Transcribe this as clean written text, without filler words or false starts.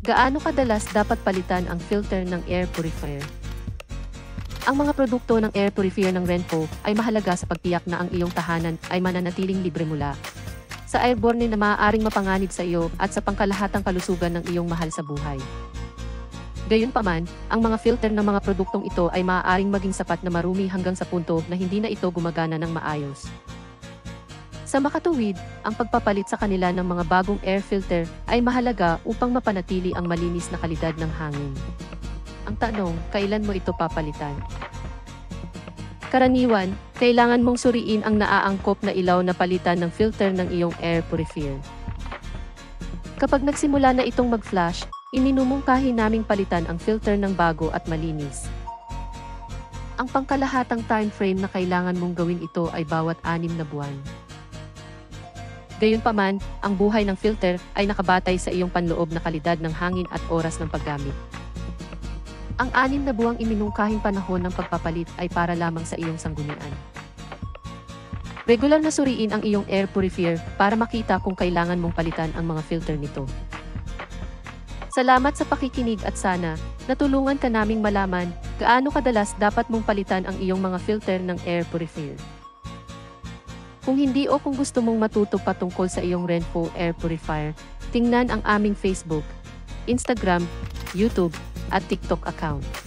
Gaano kadalas dapat palitan ang filter ng air purifier? Ang mga produkto ng air purifier ng Renpho ay mahalaga sa pagtiyak na ang iyong tahanan ay mananatiling libre mula sa airborne na maaaring mapanganib sa iyo at sa pangkalahatang kalusugan ng iyong mahal sa buhay. Gayunpaman, ang mga filter ng mga produktong ito ay maaaring maging sapat na marumi hanggang sa punto na hindi na ito gumagana ng maayos. Sa makatuwid, ang pagpapalit sa kanila ng mga bagong air filter ay mahalaga upang mapanatili ang malinis na kalidad ng hangin. Ang tanong, kailan mo ito papalitan? Karaniwan, kailangan mong suriin ang naaangkop na ilaw na palitan ng filter ng iyong air purifier. Kapag nagsimula na itong mag-flash, iminumungkahi naming palitan ang filter ng bago at malinis. Ang pangkalahatang time frame na kailangan mong gawin ito ay bawat 6 na buwan. Gayunpaman, ang buhay ng filter ay nakabatay sa iyong panloob na kalidad ng hangin at oras ng paggamit. Ang 6 na buwang iminungkahing panahon ng pagpapalit ay para lamang sa iyong sanggunian. Regular na suriin ang iyong air purifier para makita kung kailangan mong palitan ang mga filter nito. Salamat sa pakikinig at sana natulungan ka naming malaman gaano kadalas dapat mong palitan ang iyong mga filter ng air purifier. Kung hindi o kung gusto mong matuto patungkol sa iyong Renpho air purifier, tingnan ang aming Facebook, Instagram, YouTube, at TikTok account.